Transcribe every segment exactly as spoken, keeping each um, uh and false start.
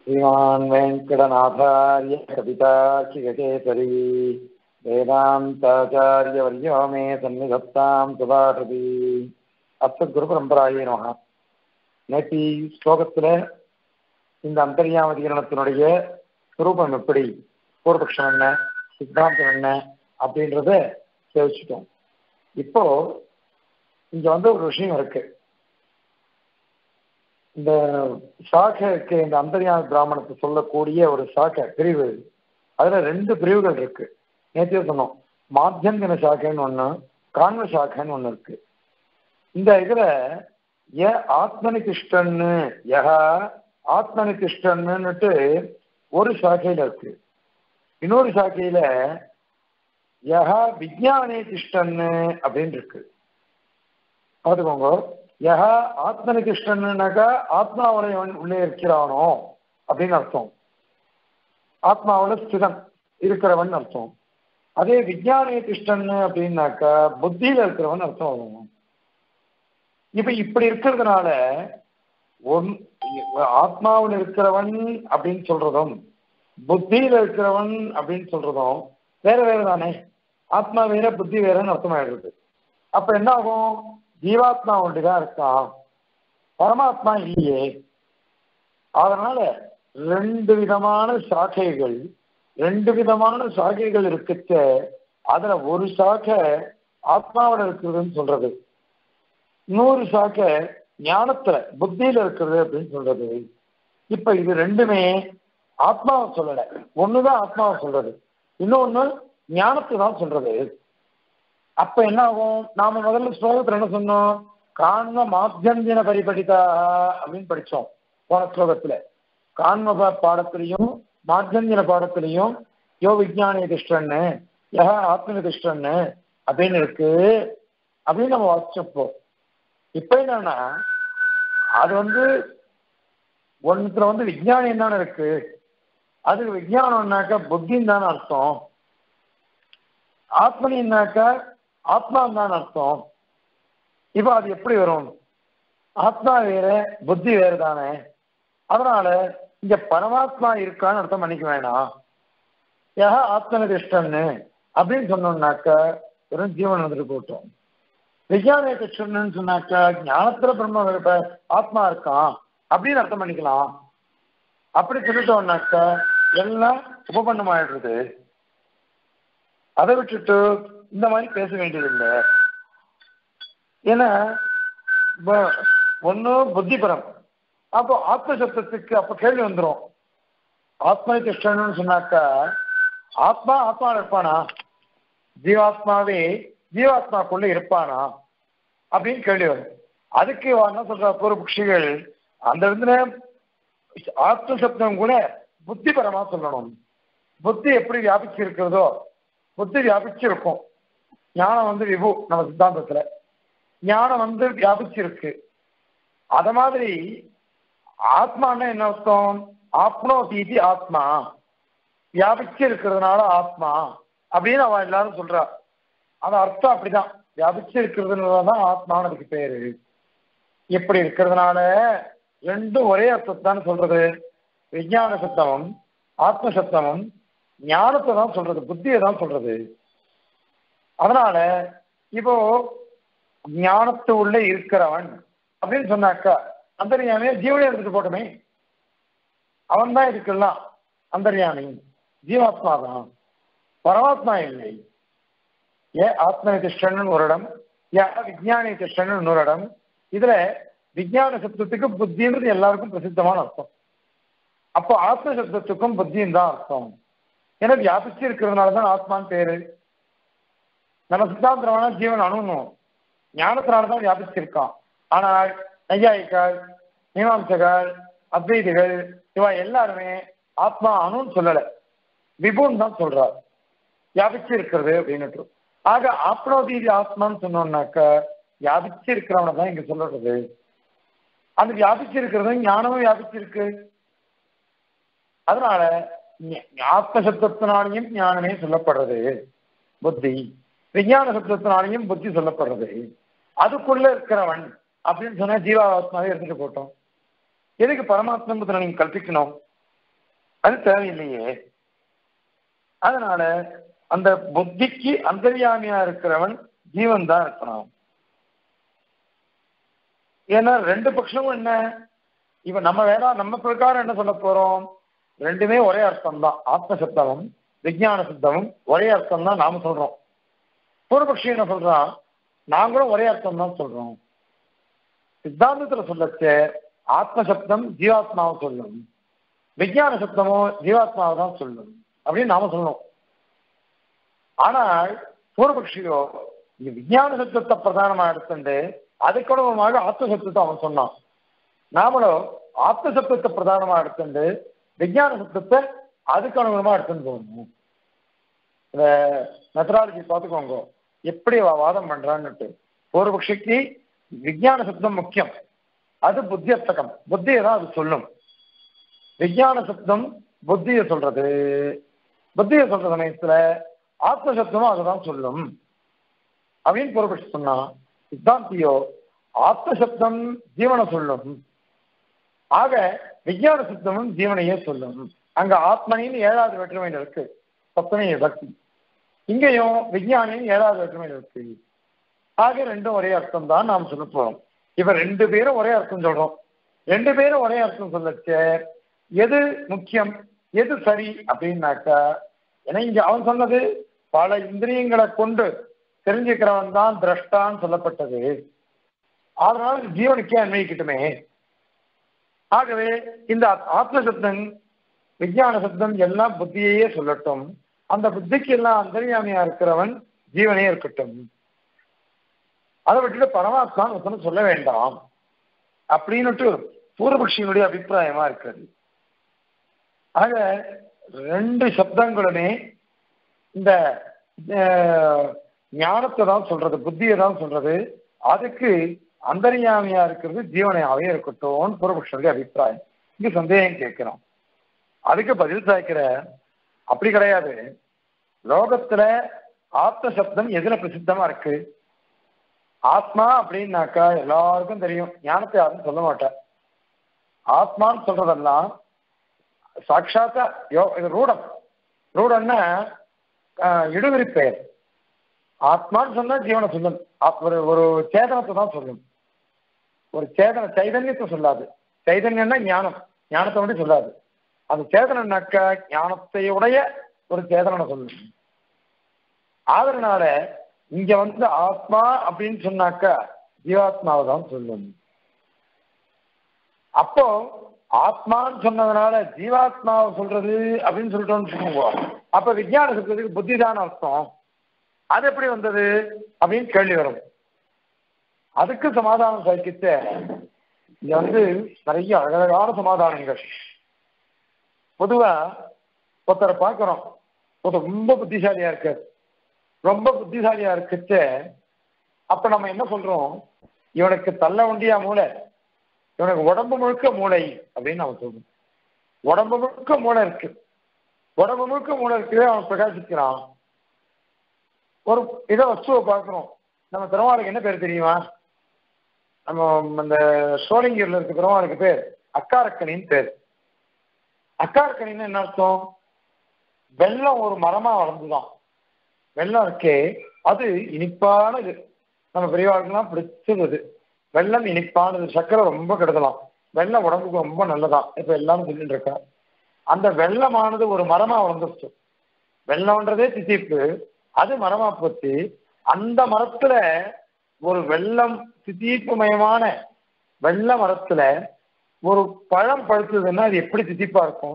श्रीमान् वेङ्कटनाथार्य कवितार्किकेसरी वेदान्ताचार्यवर्यो मे सन्निधत्तां सदाहृदि அஸ்மத்குருபரம்பராயே நமஹ. நேற்று ஸ்லோகத்தில் இந்த அந்தர்யாமதிகரணத்தினுடைய சுரூபம் எப்படி, பூர்வபக்ஷம் என்ன, சித்தாந்தம் என்ன அப்படின்றத தெரிவிச்சிட்டோம். இப்போ இங்க வந்து ஒரு விஷயம் இருக்கு. இந்த சாக்கைக்கு இந்த அந்தர்யாம பிராமணத்தை சொல்லக்கூடிய ஒரு சாக்கை பிரிவு, அதுல ரெண்டு பிரிவுகள் இருக்கு. நேற்று சொன்னோம், மாத்தியந்தின சாக்கைன்னு ஒண்ணு, காண்ம சாக்கைன்னு ஒண்ணு இருக்கு. இந்த இதுல ய ஆத்மனிதிஷ்டன்னு யஹ ஆத்மனிதிஷ்டன்னுட்டு ஒரு சாக்கையில இருக்கு. இன்னொரு சாக்கையில யஹ விஜயானே திஷ்டன்னு அப்படின்னு இருக்கு. பார்த்துக்கோங்க, யஹ ஆத்மனிதிஷ்டன்னாக்கா ஆத்மாவுடைய உள்ளே இருக்கிறானோ அப்படின்னு அர்த்தம், ஆத்மாவோட ஸ்திதம் இருக்கிறவன் அர்த்தம். அதே விஜயானே திஷ்டன்னு அப்படின்னாக்கா புத்தியில இருக்கிறவன் அர்த்தம் ஆகும். இப்ப இப்படி இருக்கிறதுனால ஒன் ஆத்மாவில் இருக்கிறவன் அப்படின்னு சொல்றதும் புத்தியில இருக்கிறவன் அப்படின்னு சொல்றதும் வேற வேற தானே. ஆத்மா வேற புத்தி வேறன்னு அர்த்தமாயிடுறது. அப்ப என்ன ஆகும், ஜீவாத்மா ஒன்றுதான் இருக்கான், பரமாத்மா இல்லையே. அதனால ரெண்டு விதமான சாக்கைகள் ரெண்டு விதமான சாக்கைகள் இருக்குச்ச, அதுல ஒரு சாக்கை ஆத்மாவோட இருக்கிறதுன்னு சொல்றது, இன்னொரு சாக்கை ஞானத்துல புத்தியில இருக்கிறது அப்படின்னு சொல்றது. இப்ப இது ரெண்டுமே ஆத்மாவை சொல்லல, ஒண்ணுதான் ஆத்மாவை சொல்றது, இன்னொன்னு ஞானத்தை தான் சொல்றது. அப்ப என்ன ஆகும், நாம முதல்ல ஸ்லோகத்துல என்ன சொன்னோம், காண்ம மாத்தியந்தின பரிபடிதா அப்படின்னு படிச்சோம் போன ஸ்லோகத்துல. காண்ம பாடத்திலையும் மாத்தியந்தின பாடத்திலையும் யோ விஜயானி திஷ்டன்னு யஹ ஆத்மனி திஷ்டன்னு அப்படின்னு இருக்கு அப்படின்னு நம்ம வாசிச்சப்போ, இப்ப என்னன்னா அது வந்து ஒன்னுத்துல வந்து விஜயானம் தானே இருக்கு, அதுக்கு விஜயானம்னாக்கா புத்தின்னு தானே அர்த்தம், ஆத்மனின்னாக்கா ஆத்மா தான் அர்த்தம். இப்ப அது எப்படி வரும், ஆத்மா வேற புத்தி வேறு தானே. அதனால இங்க பரமாத்மா இருக்கான்னு அர்த்தம் பண்ணிக்க வேணாம். யஹ ஆத்மனிதிஷ்டன்னு அப்படின்னு சொன்னோம்னாக்கா வெறும் ஜீவன் வந்துட்டு போட்டோம். விஜயானே கிருஷ்ணன்னு சொன்னாக்கா ஞானத்துல பிரம்ம ஆத்மா இருக்கான் அப்படின்னு அர்த்தம் பண்ணிக்கலாம். அப்படி சொல்லிட்டோம்னாக்கா எல்லாம் உபபன்னம் ஆயிடுறது. அதை விட்டுட்டு இந்த மாதிரி பேச வேண்டியதில்லை. ஏன்னா ஒண்ணு புத்திபரம், அப்போ ஆத்ம சப்தத்துக்கு அப்ப கேள்வி வந்துடும். ஆத்மனிதிஷ்டன்னு சொன்னாக்கா ஆத்மா ஆத்மா இருப்பானா, ஜீவாத்மாவே ஜீவாத்மாக்குள்ள இருப்பானா அப்படின்னு கேள்வி வரும். அதுக்கு என்ன சொல்ற பூர்வபக்ஷிகள், அந்த இடத்துல ஆத்ம சப்தம் கூட புத்திபரமா சொல்லணும். புத்தி எப்படி வியாபிச்சு இருக்கிறதோ, புத்தி வியாபிச்சிருக்கும், ஞானம் வந்து விபு நம்ம சித்தாந்தத்துல ஞானம் வந்து வியாபிச்சிருக்கு. அத மாதிரி ஆத்மான்னா என்ன அர்த்தம், ஆத்மோ தீதி ஆத்மா, வியாபிச்சு இருக்கிறதுனால ஆத்மா அப்படின்னு அவன் எல்லாரும் சொல்றா. அந்த அர்த்தம் அப்படிதான், வியாபிச்சு இருக்கிறதுனாலதான் ஆத்மான்னு அதுக்கு பேரு. எப்படி இருக்கிறதுனால ரெண்டும் ஒரே அர்த்தத்தான் சொல்றது. விஞ்ஞான சத்தமும் ஆத்ம சத்தமும் ஞானத்தை தான் சொல்றது, புத்தியை தான் சொல்றது. அதனால இப்போ ஞானத்து உள்ள இருக்கிறவன் அப்படின்னு சொன்னாக்கா அந்தர்யாமியா ஜீவனே எடுத்துட்டு போட்டோமே, அவன் தான் இருக்கலாம் அந்தர்யாமி, ஜீவாத்மா தான், பரமாத்மா இல்லை. ஏ ஆத்மனிதிஷ்டன்னு ஒரு இடம், ஏ விஜயானி திஷ்டன்னு இன்னொரு இடம். இதுல விஜயான சப்தத்துக்கு புத்தின்றது எல்லாருக்கும் பிரசித்தமான அர்த்தம். அப்போ ஆத்ம சப்தத்துக்கும் புத்தியும் தான் அர்த்தம். ஏன்னா வியாபிச்சு இருக்கிறதுனாலதான் ஆத்மான்னு பேரு. நம்ம சித்தாந்தமான ஜீவன் அணுணும், ஞானத்தினாலதான் வியாபிச்சிருக்கான். ஆனால் நையாயிக்கால், மீமாம்சகால், அத்வைதிகள் இவா எல்லாருமே ஆத்மா அணுன்னு சொல்லலை, விபுன்னு தான் சொல்றார், வியாபிச்சு இருக்கிறது அப்படின்னு. ஆக ஆப்னோதீதி ஆத்மான்னு சொன்னோம்னாக்க வியாபிச்சு இருக்கிறவனை தான் இங்க சொல்றது. அந்த வியாபிச்சு இருக்கிறது ஞானமும் வியாபிச்சிருக்கு. அதனால ஆத்ம சப்தத்தினாலையும் ஞானமே சொல்லப்படுறது புத்தி, விஞ்ஞான சப்தத்தினாலையும் புத்தி சொல்லப்படுறது. அதுக்குள்ள இருக்கிறவன் அப்படின்னு சொன்னா ஜீவாத்மாவே எடுத்துட்டு போட்டோம். எதுக்கு பரமாத்மா நீங்க கல்பிக்கணும்? அது தேவையில்லையே. அதனால அந்த புத்திக்கு அந்தர்யாமியா இருக்கிறவன் ஜீவன் தான் இருக்கணும். ஏன்னா ரெண்டு பட்சமும் என்ன, இவன் நம்ம வேதா நம்ம பிரகாரம் என்ன சொல்ல போறோம், ரெண்டுமே ஒரே அர்த்தம் தான். ஆத்ம சப்தமும் விஞ்ஞான சப்தமும் ஒரே அர்த்தம் தான் நாம சொல்றோம். பூர்வபக்ஷி என்ன சொல்றான், நாங்களும் ஒரே அர்த்தம் தான் சொல்றோம். சித்தாந்தத்துல சொல்லச்சே ஆத்ம சப்தம் ஜீவாத்மாவை சொல்லும், விஞ்ஞான சப்தமோ ஜீவாத்மாவை தான் சொல்லும் அப்படின்னு நாம சொல்லணும். ஆனால் பூர்வபக்ஷியோ இந்த விஞ்ஞான சப்தத்தை பிரதானமா எடுத்துட்டு அதுக்கணுமாக ஆத்ம சப்தத்தை அவன் சொன்னான். நாமளோ ஆத்ம சப்தத்தை பிரதானமா எடுத்துட்டு விஞ்ஞான சப்தத்தை அதுக்கு அனுகுணமா எடுத்துன்னு போகணும். இந்த மெத்தடாலஜி பார்த்துக்கோங்க எப்படி வாதம் பண்றான்னுட்டு. பூர்வபக்ஷிக்கு விஞ்ஞான சப்தம் முக்கியம், அது புத்தியர்த்தகம், புத்தியை தான் அது சொல்லும். விஞ்ஞான சப்தம் புத்தியை சொல்றது, புத்தியை சொல்ற சமயத்துல ஆத்ம சப்தமும் அதுதான் சொல்லும் அப்படின்னு பூர்வபக்ஷி சொன்னா, சித்தாந்தியோ ஆத்ம சப்தம் ஜீவனை சொல்லும், ஆக விஞ்ஞான சப்தமும் ஜீவனையே சொல்லும். அங்க ஆத்மனின்னு ஏழாவது வேற்றுமையில் இருக்கு, சப்தமே பக்தி. இங்கேயும் விஞ்ஞானின்னு ஏழாவது வேற்றுமையில் இருக்கு. ஆக ரெண்டும் ஒரே அர்த்தம் தான் நாம் சொல்ல போறோம். இப்ப ரெண்டு பேரும் ஒரே அர்த்தம் சொல்றோம். ரெண்டு பேரும் ஒரே அர்த்தம் சொல்லச்ச எது முக்கியம் எது சரி அப்படின்னாக்கா, ஏன்னா இங்க அவன் சொன்னது பல இந்திரியங்களை கொண்டு தெரிஞ்சுக்கிறவன் தான் திரஷ்டான்னு சொல்லப்பட்டது. அதனால ஜீவனுக்கே அன்வயிக்கட்டுமே. ஆகவே இந்த ஆத்ம சப்தம் விஞ்ஞான சப்தம் எல்லாம் புத்தியையே சொல்லட்டும், அந்த புத்திக்கு எல்லாம் அந்தர்யாமியா இருக்கிறவன் ஜீவனே இருக்கட்டும், அதை விட்டுட்டு பரமாத்மான்னு சொல்ல வேண்டாம் அப்படின்னுட்டு பூர்வபக்ஷியினுடைய அபிப்பிராயமா இருக்கிறது. ஆக ரெண்டு சப்தங்களுமே இந்த ஞானத்தை தான் சொல்றது, புத்தியை தான் சொல்றது, அதுக்கு அந்தர்யாமியா இருக்கிறது ஜீவனையாவே இருக்கட்டும் பூர்வபக்ஷனுடைய அபிப்பிராயம். இங்க சந்தேகம் கேட்கிறோம், அதுக்கு பதில் சாய்க்கிற அப்படி கிடையாது. லோகத்துல ஆத்ம சப்தம் எதுல பிரசித்தமா இருக்கு, ஆத்மா அப்படின்னாக்கா எல்லாருக்கும் தெரியும், ஞானத்தை யாரும் சொல்ல மாட்டார். ஆத்மான்னு சொல்றதெல்லாம் சாட்சாத்தா யோ இது ரூடம், ரூடம்னா இடுவிரி பெயர். ஆத்மான்னு சொன்னா ஜீவனை சொல்லும், ஒரு ஒரு சேதனத்தை தான் சொல்லும், ஒரு சேதன சைதன்யத்தை சொல்லாது. சைதன்யம்னா ஞானம், ஞானத்தை மட்டும் சொல்லாது. அந்த சேதனம்னாக்கா ஞானத்தையுடைய ஒரு சேதனை சொல்லும். அதனால இங்க வந்து ஆத்மா அப்படின்னு சொன்னாக்கா ஜீவாத்மாவை தான் சொல்லும். அப்போ ஆத்மான்னு சொன்னதுனால ஜீவாத்மாவை சொல்றது அப்படின்னு சொல்லிட்டோம்னு சொல்லுவோம். அப்ப விஞ்ஞான சொல்றதுக்கு புத்தி தான் அர்த்தம், அது எப்படி வந்தது அப்படின்னு கேள்வி வரும். அதுக்கு சமாதானம் சகிச்ச இங்க வந்து நிறைய அழகழகான சமாதானங்கள். பொதுவா ஒருத்தரை பார்க்கிறோம், ஒருத்தர் ரொம்ப புத்திசாலியா இருக்காரு, ரொம்ப புத்திசாலியா இருக்குச்ச அப்ப நம்ம என்ன சொல்றோம், இவனுக்கு தள்ள வண்டியா மூளை, இவனுக்கு உடம்பு முழுக்க மூளை அப்படின்னு நம்ம சொல்றோம். உடம்பு முழுக்க மூளை இருக்கு, உடம்பு முழுக்க மூளை இருக்கு, அவன் பிரகாசிக்கிறான். ஒரு இதை வஸ்துவை பார்க்கிறோம், நம்ம பெருமாளுக்கு என்ன பேர் தெரியுமா, நம்ம இந்த சோழங்கியூர்ல இருக்க பெருமாளுக்கு பேர் அக்காரக்கணின்னு பேர். அக்காரக்கணின்னு என்ன அர்த்தம், வெள்ளம் ஒரு மரமா வளர்ந்துதான். வெள்ளம் இருக்கே அது இனிப்பானது, நம்ம பெரியவாளுக்கெல்லாம் பிடிச்சது. வெள்ளம் இனிப்பானது, சக்கரை ரொம்ப கெடுதலாம், வெள்ளம் உடம்புக்கு ரொம்ப நல்லதான் இப்ப எல்லாரும் சொல்லிட்டு இருக்கா. அந்த வெள்ளமானது ஒரு மரமா வளர்ந்துருச்சு. வெள்ளம்ன்றதே தித்திப்பு, அது மரமா போச்சு. அந்த மரத்துல ஒரு வெள்ளம் தித்திப்புமயமான வெள்ள மரத்துல ஒரு பழம் பழுத்ததுன்னா அது எப்படி தித்திப்பா இருக்கும்.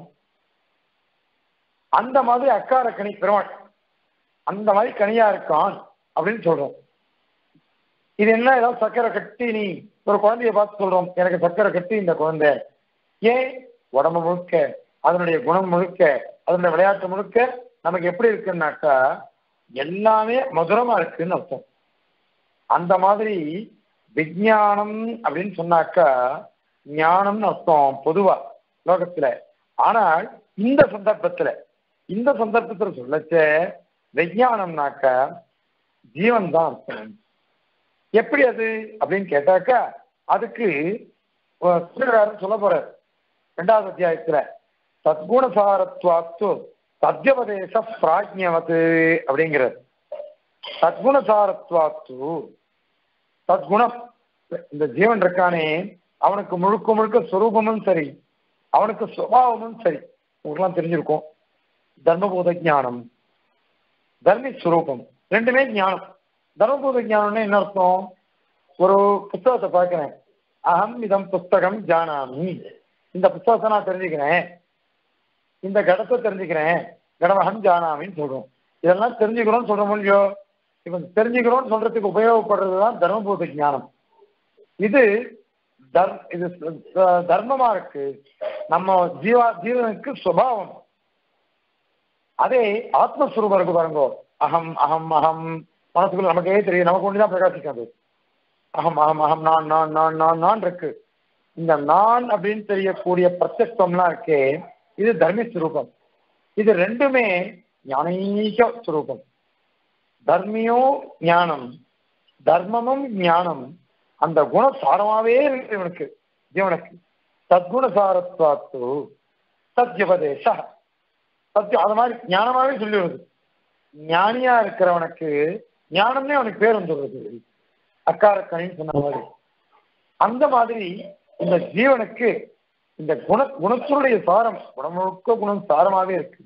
அந்த மாதிரி அக்கார கனி பெருமாள் அந்த மாதிரி கனியா இருக்கான் அப்படின்னு சொல்றோம். இது என்ன, ஏதாவது சக்கரை கட்டி நீ ஒரு குழந்தைய பார்த்து சொல்றோம் எனக்கு சக்கரை கட்டி இந்த குழந்தை, ஏன் உடம்பு முழுக்க அதனுடைய குணம் முழுக்க அதனுடைய விளையாட்டு முழுக்க நமக்கு எப்படி இருக்குன்னாக்கா எல்லாமே மதுரமா இருக்குன்னு அர்த்தம். அந்த மாதிரி விஞ்ஞானம் அப்படின்னு சொன்னாக்கா ஞானம்னு அர்த்தம் பொதுவா லோகத்துல. ஆனால் இந்த சந்தர்ப்பத்துல இந்த சந்தர்ப்பத்துல சொல்லச்ச விஞ்ஞானம்னாக்கா ஜீவன் தான் அர்த்தம். எப்படி அது அப்படின்னு கேட்டாக்கா அதுக்கு சொல்ல போறார் ரெண்டாவது அத்தியாயத்துல சத்குணசாரத்வாத்து சத்யபதேச பிராஜ்யவத்து அப்படிங்கிறது. சத்குணசாரத்வாத்து சத்குணம், இந்த ஜீவன் இருக்கானே அவனுக்கு முழுக்க முழுக்க ஸ்வரூபமும் சரி, அவனுக்கு சுபாவமும் சரி. உங்களுக்குலாம் தெரிஞ்சிருக்கும், தர்மபூத ஞானம், தர்மி ஸ்வரூபம் ரெண்டுமே ஞானம். தர்மபூத ஞானம்னு என்ன அர்த்தம்? ஒரு புத்தகத்தை பார்க்கிறேன், அகம் இதம் புஸ்தகம் ஜானாமி, இந்த புத்தகத்தை நான் தெரிஞ்சுக்கிறேன், இந்த கடத்தை தெரிஞ்சுக்கிறேன், கடமகம் ஜானாமின்னு சொல்றோம். இதெல்லாம் தெரிஞ்சுக்கிறோம்னு சொல்ற முடியும். இப்ப தெரிஞ்சுக்கிறோம்னு சொல்றதுக்கு உபயோகப்படுறதுதான் தர்மபூத ஞானம். இது தர் இது தர்மமா இருக்கு, நம்ம ஜீவா ஜீவனுக்கு சுபாவம். அதே ஆத்மஸ்வரூபம் இருக்கு பாருங்க, அகம் அகம் அகம் மனசுக்குள்ள நமக்கே தெரியும், நமக்கு ஒன்றுதான் பிரகாசிக்காது. அகம் அகம் அகம் நான் நான் நான் நான் நான் இருக்கு. இந்த நான் அப்படின்னு தெரியக்கூடிய பிரத்யக்ஷம்லாம் இருக்கே, இது தர்மி ஸ்வரூபம். இது ரெண்டுமே ஞானீக ஸ்வரூபம். தர்மியோ ஞானம், தர்மமும் ஞானம். அந்த குணசாரமாவே இருக்கு இவனுக்கு, ஜீவனுக்கு. சத்குணசாரத்வாத்து சத்யபதேச சத்யம், அது மாதிரி ஞானமாவே சொல்லி வருது. ஞானியா இருக்கிறவனுக்கு ஞானம்னே அவனுக்கு பேர் வந்துடுறது, அக்காரக்கணின்னு சொன்ன மாதிரி. அந்த மாதிரி இந்த ஜீவனுக்கு இந்த குண குணத்தினுடைய சாரம், குணமுழுக்க குணம் சாரமாவே இருக்கு.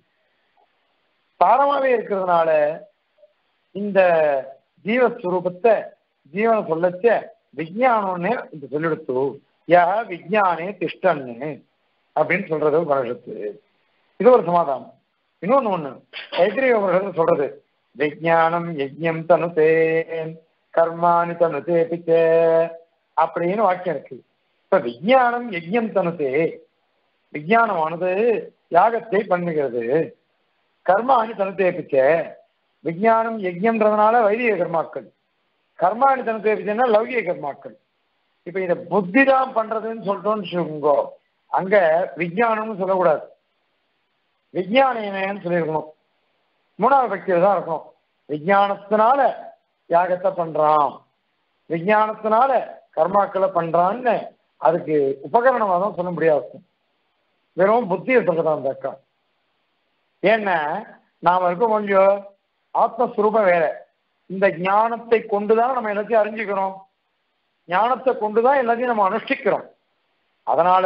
சாரமாவே இருக்கிறதுனால இந்த ஜீவஸ்வரூபத்தை ஜீவனை சொல்லச்ச விஜயானம்னு இந்த சொல்லிடுத்து, யா விஜயானே திஷ்டன்னு அப்படின்னு சொல்றது உபனிஷத்து. இது ஒரு சமாதானம். இன்னொன்னு ஒண்ணு தைத்திரிய உபனிஷத்து சொல்றது, விஜயானம் யஜ்ஞம் தனுதே கர்மானி தனுதே பிச்ச அப்படின்னு வாக்கியம் இருக்கு. இப்ப விஜயானம் யஜ்ஞம் தனுதே, விஜயானமானது யாகத்தை பண்ணுகிறது, கர்மானி தனுதே பிச்ச, விஜயானம் யஜ்ஞம்ன்றதுனால வைதிக கர்மாக்கள், கர்மானி தனுதே பிச்சைன்னா லௌகிக கர்மாக்கள். இப்ப இதை புத்தி தான் பண்றதுன்னு சொல்லிட்டோம்னு சொல்லுங்க, அங்க விஜயானம்னு சொல்லக்கூடாது, விஜயானேனன்னு சொல்லியிருக்கணும். மூணாவது பக்தியில தான் இருக்கணும். விஜயானத்தினால யாகத்தை பண்றான், விஜயானத்தினால கர்மாக்களை பண்றான்னு அதுக்கு உபகரணமா தான் சொல்ல முடியாது, வெறும் புத்தியை சொல்றதா அந்த அக்கா. ஏன்னா நாம இருக்க கொஞ்சம் ஆத்மஸ்வரூபம் வேற, இந்த ஞானத்தை கொண்டுதான் நம்ம எல்லாத்தையும் அறிஞ்சுக்கிறோம், ஞானத்தை கொண்டுதான் எல்லாத்தையும் நம்ம அனுஷ்டிக்கிறோம். அதனால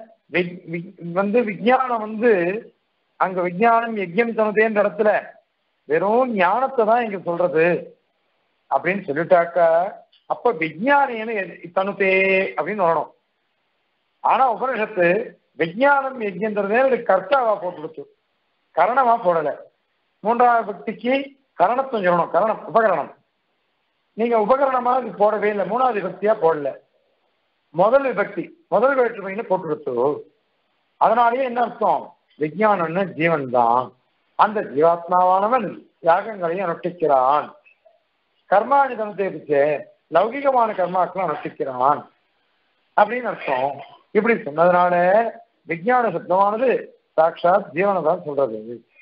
வந்து விஜயானம் வந்து அங்க விஜயானம் யஜ்யம் தனுதேன்ற இடத்துல வெறும் ஞானத்தை தான் இங்க சொல்றது அப்படின்னு சொல்லிட்டாக்கா, அப்ப விஜயானேன்னு தனுதே அப்படின்னு வரணும். ஆனா உபனிஷத்து விஜயானம் யஜ்யன்றதே கர்த்தாவா போட்டு கொடுத்து, கரணமா போடல. மூன்றாவது பக்திக்கு கரணத்தும் சொல்லணும், கரணம் உபகரணம். நீங்க உபகரணமா இது போடவே இல்லை, மூணாவது விபக்தியா போடல, முதல் விபக்தி முதல் வேற்றுமைன்னு போட்டு கொடுத்து. அதனாலேயே என்ன அர்த்தம், விஜயானம்னு ஜீவன் தான், அந்த ஜீவாத்மாவானவன் யாகங்களையும் அனுஷ்டிக்கிறான், கர்மானி தனத்தை பிடிச்ச லௌகிகமான கர்மாக்களும் அனுஷ்டிக்கிறான் அப்படின்னு அர்த்தம். இப்படி சொன்னதுனால விஜயான சப்தமானது சாட்சாத் ஜீவனை தான் சொல்றது.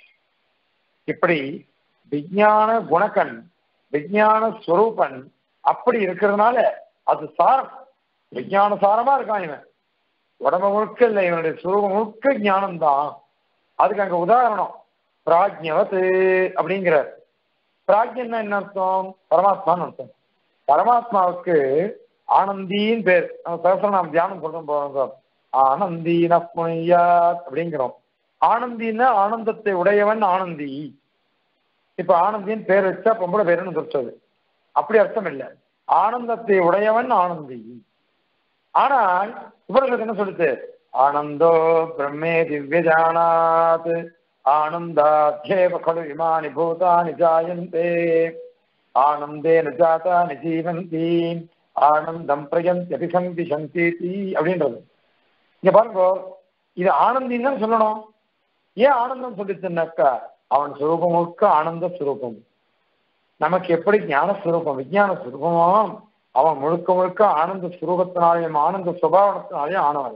இப்படி விஜயான குணக்கன், விஜயான ஸ்வரூபன் அப்படி இருக்கிறதுனால அது சாரம், விஜயான சாரமா இருக்கான் இவன். உடம்பு முழுக்க இல்லை, இவனுடைய ஸ்வரூபம் முழுக்க ஞானம்தான். அதுக்கு அங்க உதாரணம் பிராஜ்யவத்து அப்படிங்கிறார். பிராஜ்யன்னா என்ன அர்த்தம், பரமாத்மான்னு அர்த்தம். பரமாத்மாவுக்கு ஆனந்தின்னு பேர். நம்ம பேசுற நாம் தியானம் சொல்றோம் போறோம், ஆனந்தீன புனியாத் அப்படிங்கிறோம். ஆனந்தின்னா ஆனந்தத்தை உடையவன் ஆனந்தி. இப்ப ஆனந்தின்னு பேர் வச்சா பொம்பளை பேருன்னு சொல்றது, அப்படி அர்த்தம் இல்லை. ஆனந்தத்தை உடையவன் ஆனந்தி. ஆனால் இவர்களுக்கு என்ன சொல்லுது, ஆனந்தோ பிரம்மே திவ்யஜானாத் ஆனந்தாத்யேவ கலு இமானி பூதானி ஜாயந்தே ஆனந்தேன ஜாதானி ஜீவந்தி ஆனந்தம் பிரயந்தி அபிசந்தி சந்தீதி அப்படின்றது. இங்க பாருங்க, இது ஆனந்தின்னு தான் சொல்லணும். ஏன் ஆனந்தம் சொல்லிச்சுன்னாக்கா, அவன் சுரூபமுக்க ஆனந்த சுரூபம். நமக்கு எப்படி ஞான சுரூபம் விஜயான சுரூபமோ, அவன் முழுக்க முழுக்க ஆனந்த சுரூபத்தினாலேயும் ஆனந்த சுபாவத்தினாலேயும் ஆனவன்.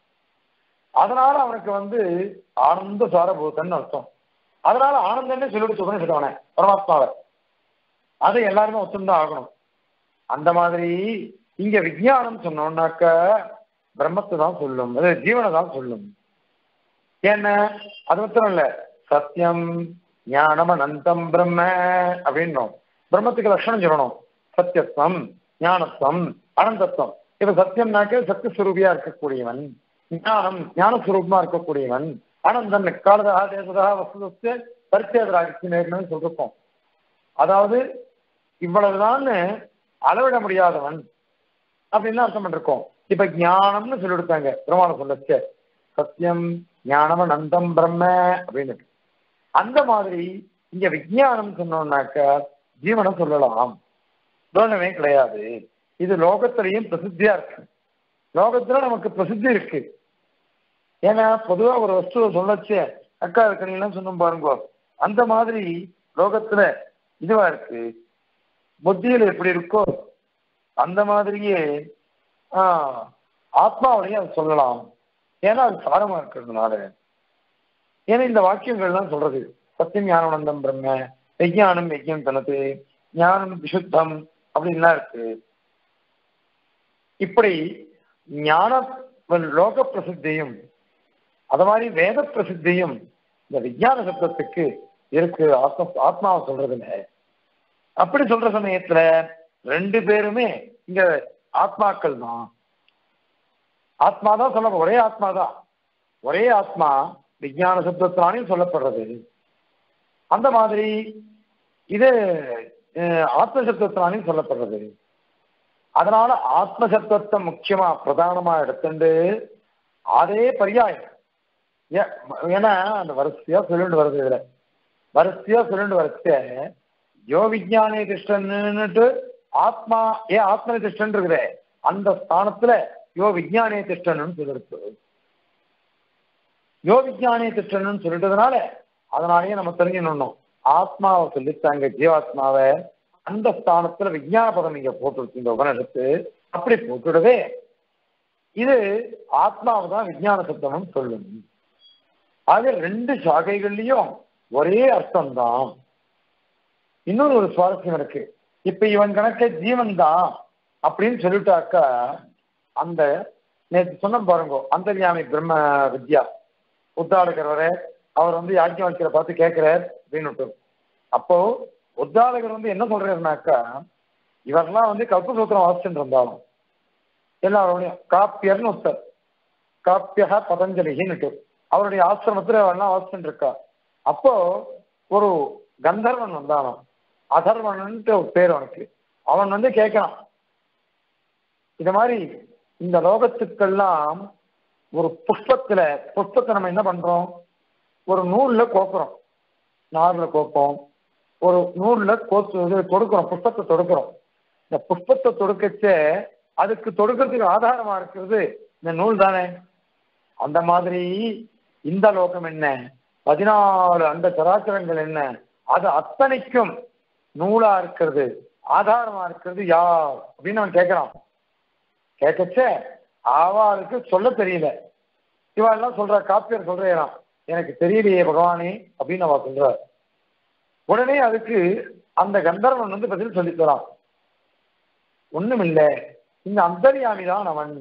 அதனால அவனுக்கு வந்து ஆனந்த சாரபூதன் அர்த்தம். அதனால ஆனந்தமே சொல்லிட்டு சொல்றேன்னு சொல்லுவானே பரமாத்மாவை, அதை எல்லாருமே ஒத்துந்தான் ஆகணும். அந்த மாதிரி இங்க விஜயானம் சொன்னோம்னாக்க பிரம்மத்தை தான் சொல்லும், அது ஜீவனை தான் சொல்லும். ஏன்னா அது மாத்திரம் இல்ல, சத்தியம் ஞானம் அனந்தம் பிரம்ம அப்படின்னும். பிரம்மத்துக்கு லட்சணம் சொல்லணும். சத்தியத்துவம், ஞானத்துவம், அனந்தத்துவம். இப்ப சத்தியம்னாக்க சத்தியஸ்வரூபியா இருக்கக்கூடியவன், ஞானம் ஞானஸ்வரூபமா இருக்கக்கூடியவன், அனந்தன் காலதா தேசதா வசுதஸ்ய பரிச்சேதராகின்னு சொல்லிருப்போம். அதாவது இவ்வளவுதான் அளவிட முடியாதவன் அப்படின்னு அர்த்தம் பண்ணிருக்கோம். இப்ப ஞானம்னு சொல்லி கொடுத்தாங்க பிரமாணம் சொல்லச்ச, சத்தியம் ஞானம் அனந்தம் பிரம்ம அப்படின்னு. அந்த மாதிரி இங்க விஞ்ஞானம் சொன்னோம்னாக்க ஜீவனம் சொல்லலாம், தோணவே கிடையாது. இது லோகத்திலையும் பிரசித்தியா இருக்கு. லோகத்துல நமக்கு பிரசித்தி இருக்கு. ஏன்னா பொதுவா ஒரு வஸ்துவை சொல்லச்சு அக்கா இருக்கணும் சொன்ன பாருங்க, அந்த மாதிரி லோகத்துல இதுவா இருக்கு. புத்தியில எப்படி இருக்கோ அந்த மாதிரியே ஆஹ் ஆத்மாவிலையும் அது சொல்லலாம். ஏன்னா அது சாரமா இருக்கிறதுனால. ஏன்னா இந்த வாக்கியங்கள்லாம் சொல்றது சத்தியம் ஞானவனந்தம் பிரம்ம, விஞ்ஞானம் யஜ்யம் தனது, ஞானம் விசுத்தம் அப்படின்லாம் இருக்கு. இப்படி ஞான லோக பிரசித்தியும் அது மாதிரி வேத பிரசித்தியும் இந்த விஞ்ஞான சப்தத்துக்கு இருக்கு. ஆத்மா ஆத்மாவை சொல்றதுல அப்படி சொல்ற சமயத்துல ரெண்டு பேருமே இங்க ஆத்மாக்கள் தான். ஆத்மாதான் சொல்ல, ஒரே ஆத்மாதான், ஒரே ஆத்மா விஞ்ஞான சப்தத்தினாலையும் சொல்லப்படுறது. அந்த மாதிரி இது ஆத்ம சப்தத்தினாலையும் சொல்லப்படுறது. அதனால ஆத்ம சப்தத்தை முக்கியமா பிரதானமா எடுத்துட்டு அதே பரியாயம். ஏன்னா அந்த வரிசையா சொல்லிட்டு வருது, இதுல வரிசையா சொல்லிட்டு வரிச யோ விஜயானே திஷ்டன்னுட்டு ஆத்மா ஏன் ஆத்ம திஷ்டன் இருக்குதே அந்த ஸ்தானத்துல யோ விஜயானே திஷ்டன்னு சொல்லிருக்கு. யோ விஜயானே திஷ்டன்னு சொல்லிட்டதுனால அதனாலேயே நம்ம தெரிஞ்சுக்கணும், ஆத்மாவை சொல்லித்தாங்க ஜீவாத்மாவை அந்த ஸ்தானத்துல விஞ்ஞான பதம் இங்க போட்டு இந்த உபநிஷத்து அப்படி போட்டுடவே இது ஆத்மாவை தான் விஞ்ஞான சப்தம்னு சொல்லணும். ஆக ரெண்டு சாகைகள்லயும் ஒரே அர்த்தம் தான். இன்னொரு ஒரு சுவாரஸ்யம் இருக்கு. இப்ப இவன் கணக்க ஜீவன் தான் அப்படின்னு சொல்லிட்டாக்கா, அந்த நேற்று சொன்ன பாருங்க அந்தர்யாமி பிரம்ம வித்யா உத்தாளகர் அவர் வந்து யாக்கியவாக்கியரை பார்த்து கேட்கிறார் அப்படின்னு. அப்போ உத்தாளகர் வந்து என்ன சொல்றாருனாக்கா, இவரெல்லாம் வந்து கல்பசூத்திரம் வாசிச்சுட்டு இருந்தாலும் எல்லாரோடையும் காப்பியர்னு ஒருத்தர், காப்பியா பதஞ்சலின்னு அவருடைய ஆசிரமத்துல அவெல்லாம் வாசிச்சுட்டு இருக்கா. அப்போ ஒரு கந்தர்வன் வந்தானோ, அதர்வன்ட்டு ஒரு பேர் அவனுக்கு. அவன் வந்து கேட்கிறான், இந்த மாதிரி இந்த லோகத்துக்கெல்லாம் ஒரு புஷ்பத்துல புஷ்பத்தை நம்ம என்ன பண்றோம், ஒரு நூல்ல கோக்குறோம், நார்ல கோப்போம், ஒரு நூல்ல கோத்து தொடுக்கிறோம், புஷ்பத்தை தொடுக்கிறோம். இந்த புஷ்பத்தை தொடுக்கச்ச அதுக்கு தொடுக்கிறதுக்கு ஆதாரமா இருக்கிறது இந்த நூல் தானே. அந்த மாதிரி இந்த லோகம் என்ன, பதினாலு அந்த சராச்சரங்கள் என்ன, அது அத்தனைக்கும் நூலா இருக்கிறது, ஆதாரமா இருக்கிறது யார் அப்படின்னு அவன் கேட்கிறான். கேட்கச்ச அவளுக்கு சொல்ல தெரியல. இவாள்லாம் சொல்ற, காப்பியர் சொல்றான், எனக்கு தெரியலையே பகவானே அப்படின்னு அவ சொல்ற. உடனே அதுக்கு அந்த கந்தர்வன் வந்து பதில் சொல்லி தரான், ஒண்ணும் இல்லை, இந்த அந்தர்யாமி தான் அவன்,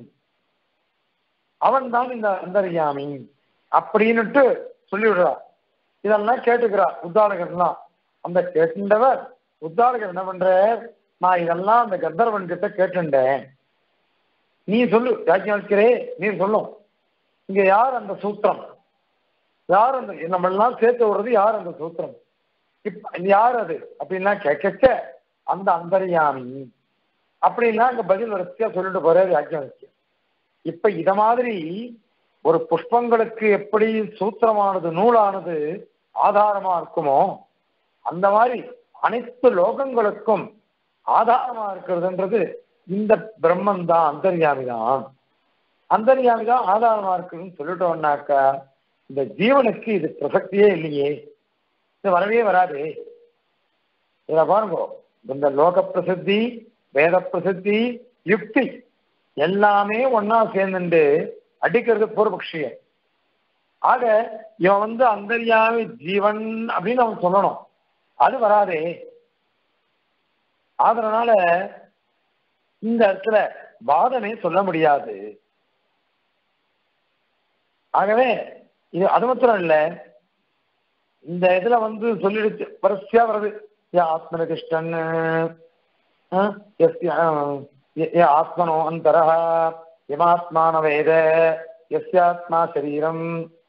அவன் தான் இந்த அந்தர்யாமி அப்படின்னுட்டு சொல்லிவிடுறா. இதெல்லாம் கேட்டுக்கிறா உத்தாளகர்லாம். அந்த கேட்டுண்டவர் உத்தாளகர் என்ன பண்ற, நான் இதெல்லாம் அந்த கந்தர்வன் கிட்ட கேட்டுண்டேன், நீ சொல்லு யாக்கியவாக்கியரே, நீ சொல்லும் இங்க யார் அந்த சூத்திரம், யார் அந்த நம்ம எல்லாம் சேர்த்து விடுறது, யார் அந்த சூத்திரம், இப்ப யார் அது அப்படின்லாம் கேட்க அந்த அந்தர்யாமி அப்படின்னா அங்க பதில் வரிசையா சொல்லிட்டு போறாரு யாக்கியவாக்கியர். இப்ப இத மாதிரி ஒரு புஷ்பங்களுக்கு எப்படி சூத்திரமானது நூலானது ஆதாரமா இருக்குமோ அந்த மாதிரி அனைத்து லோகங்களுக்கும் ஆதாரமா இருக்கிறதுன்றது இந்த பிரம்மன் தான், அந்தர்யாமி தான். அந்தர்யாமி தான் ஆதாரமா இருக்குதுன்னு சொல்லிட்டோம்னாக்கா இந்த ஜீவனுக்கு இது பிரசக்தியே இல்லையே, இது வரவே வராது. இத பாருங்க, இந்த லோக பிரசித்தி, வேத பிரசித்தி, யுக்தி எல்லாமே ஒன்னா சேர்ந்துட்டு அடிக்கிறது பூர்வபக்ஷிய. ஆக இவன் வந்து அந்தர்யாமி ஜீவன் அப்படின்னு அவன் சொல்லணும், அது வராதே. அதனால இந்த இடத்துல வாதமே சொல்ல முடியாது. ஆகவே இது அது மாத்திரம் இல்ல, இந்த இதுல வந்து சொல்லிடுச்சு வரிசையா வருது. யா ஆத்மனிதிஷ்டன் ஆத்மனோ அந்தரஹ யமாத்மான வேத யஸ்யாத்மா சரீரம்